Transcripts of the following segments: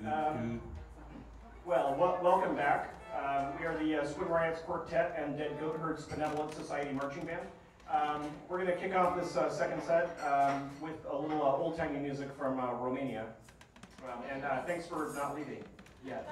Welcome back. We are the Swing Riots Quartet and Dead Goatherds Benevolent Society Marching Band. We're going to kick off this second set with a little old-timey music from Romania. And thanks for not leaving yet.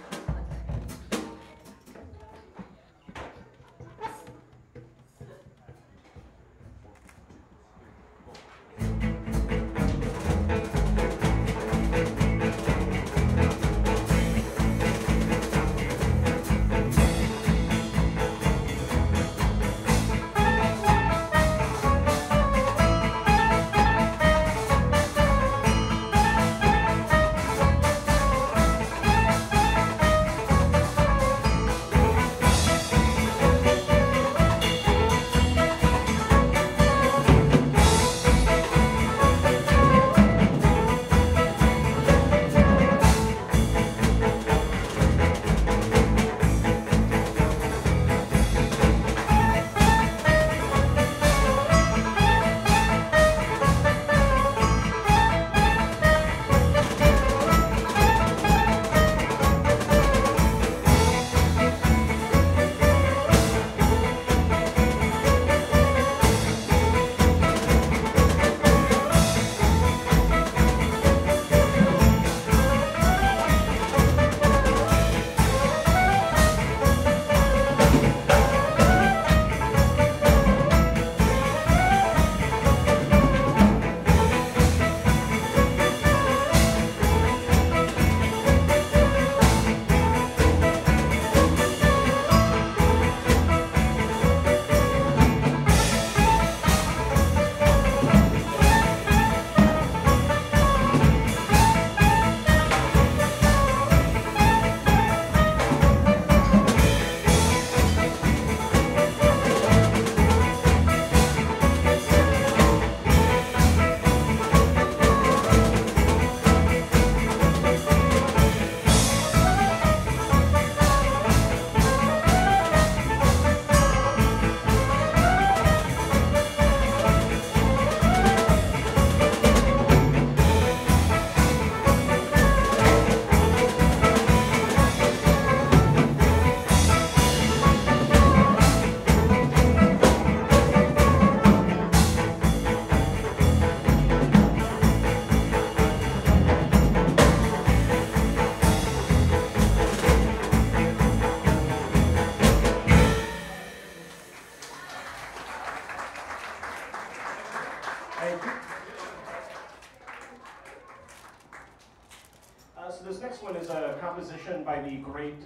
So this next one is a composition by the great,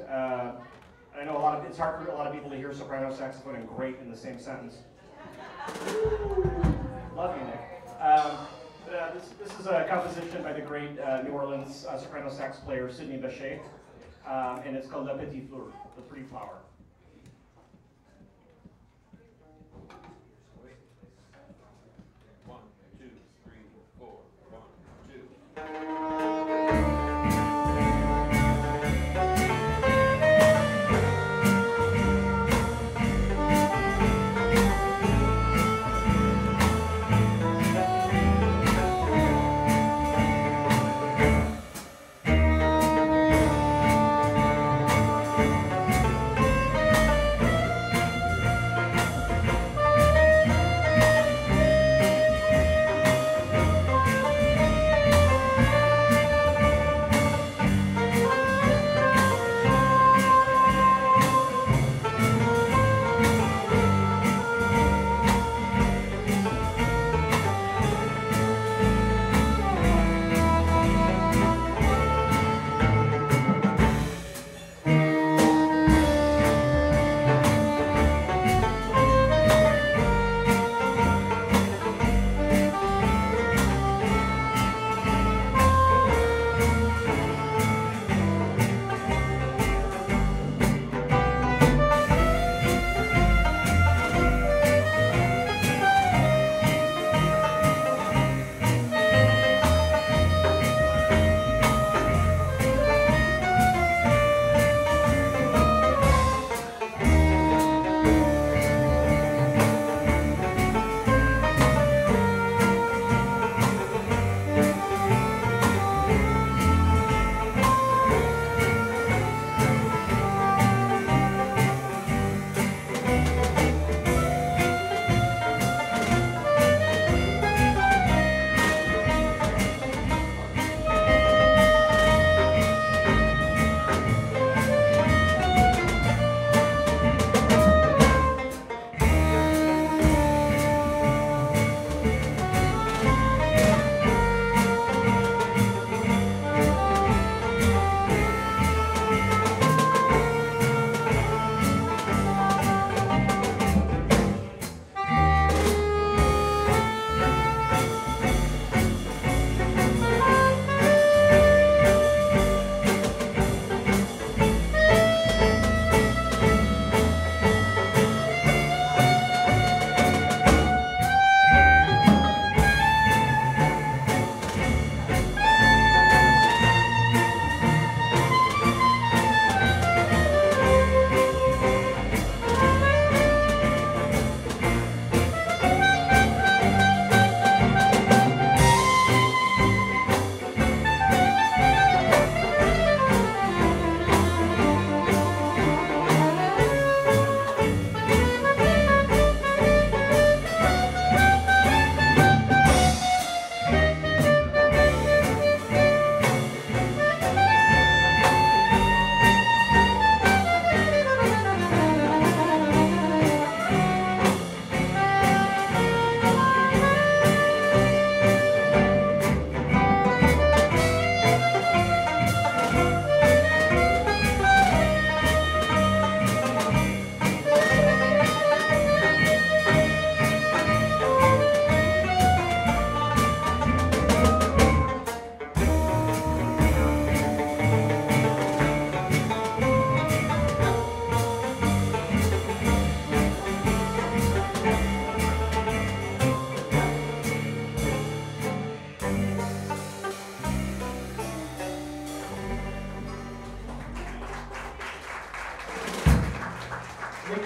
I know it's hard for a lot of people to hear soprano saxophone and great in the same sentence. Love you, Nick. This is a composition by the great New Orleans soprano sax player Sidney Bechet, and it's called La Petite Fleur, the Pretty Flower.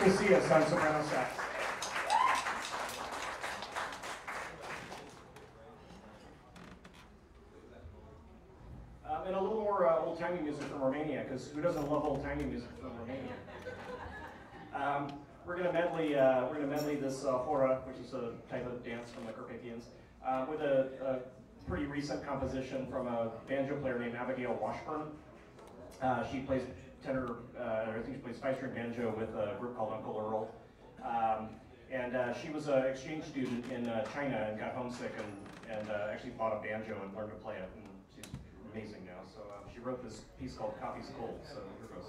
Casillas on soprano sax. And a little more old-timey music from Romania, because who doesn't love old-timey music from Romania? We're gonna medley this hora, which is a type of dance from the Carpathians, with a pretty recent composition from a banjo player named Abigail Washburn. She plays tenor, I think she plays five-string banjo with a group called Uncle Earl. And she was an exchange student in China and got homesick and actually bought a banjo and learned to play it. And she's amazing now. So she wrote this piece called Coffee's Cold. So here goes.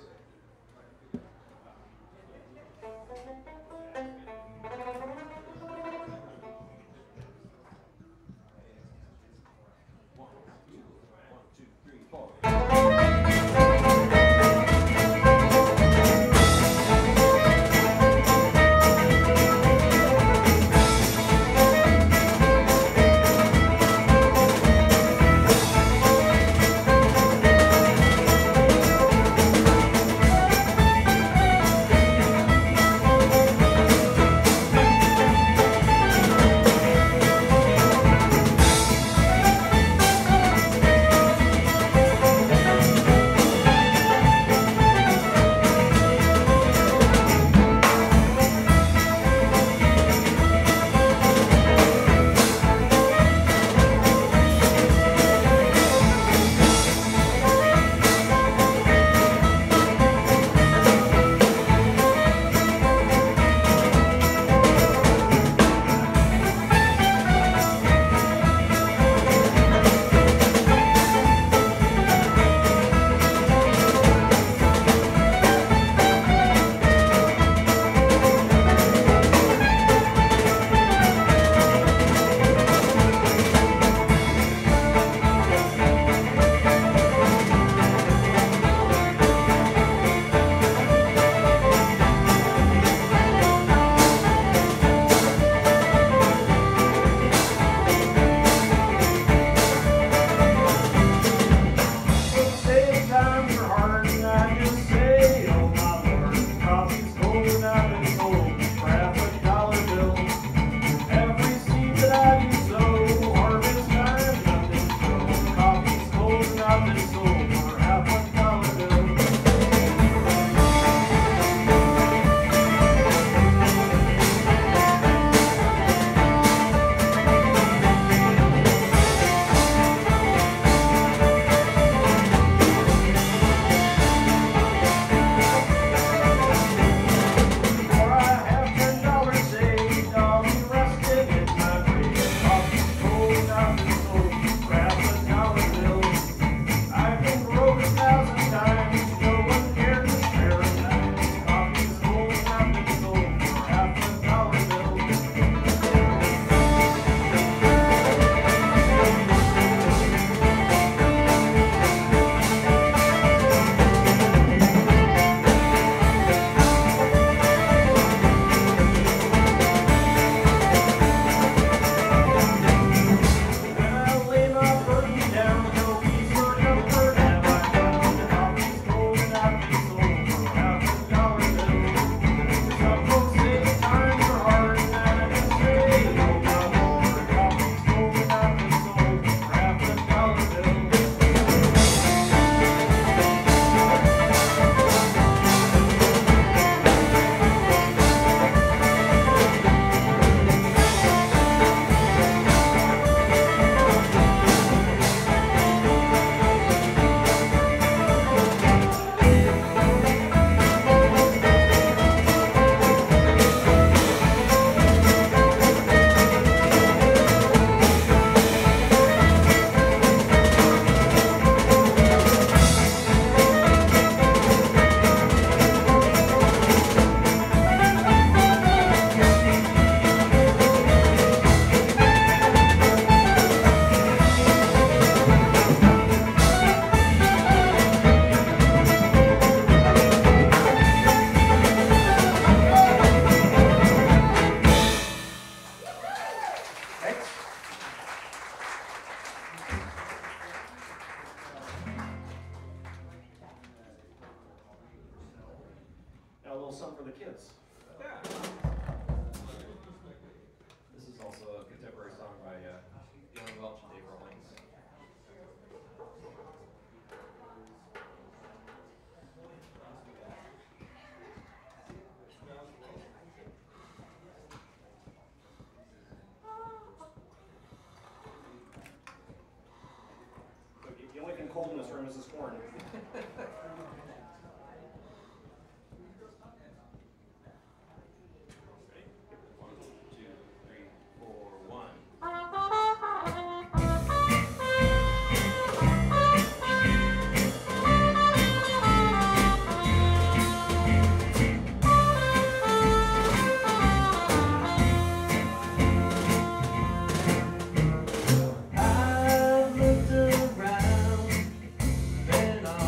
Something for the kids. This is also a contemporary song by Young Welch and Dave Rawlings. The only thing cold in this room is this horn. I've looked around and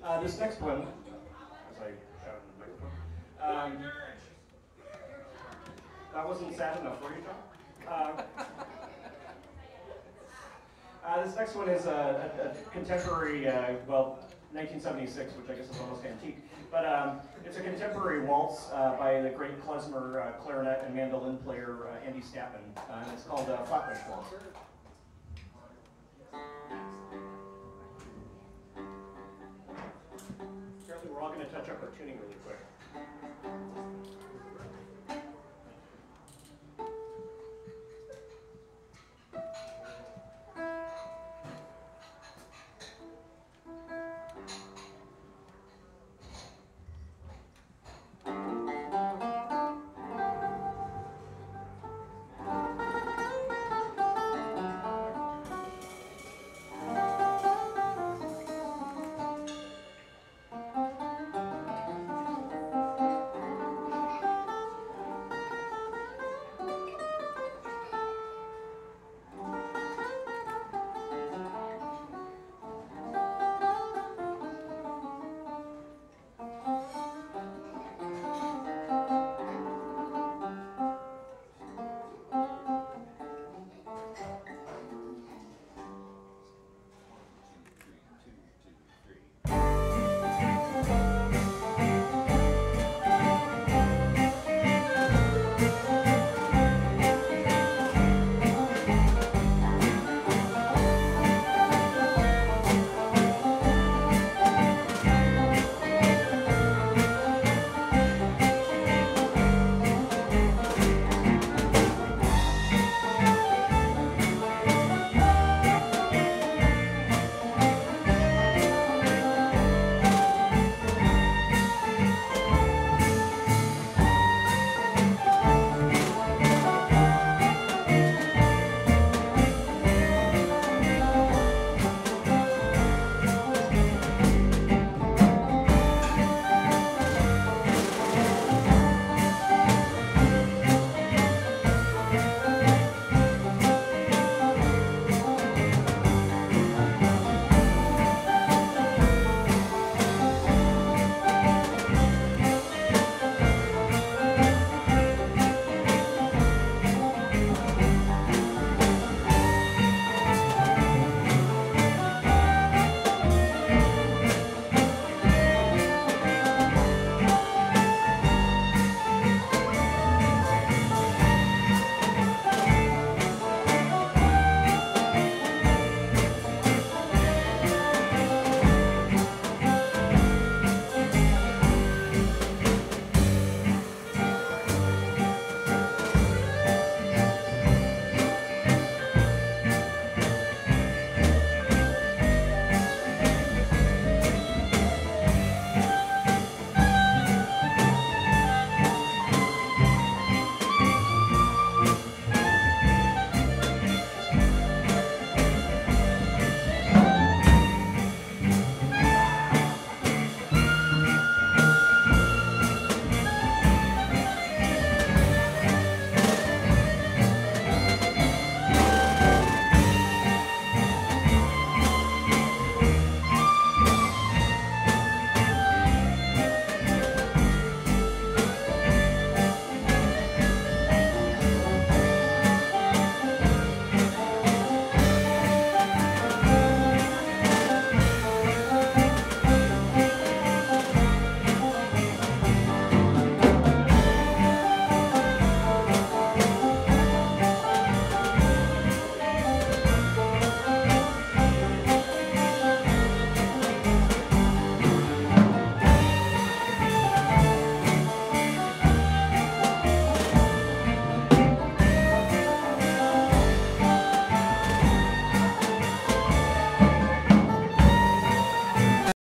This next one, as I have the microphone, that wasn't sad enough for you, John? This next one is a contemporary, well, 1976, which I guess is almost antique, but it's a contemporary waltz by the great klezmer clarinet and mandolin player Andy Stappen, and it's called Flatbush Waltz. Apparently we're all going to touch up our tuning really quick.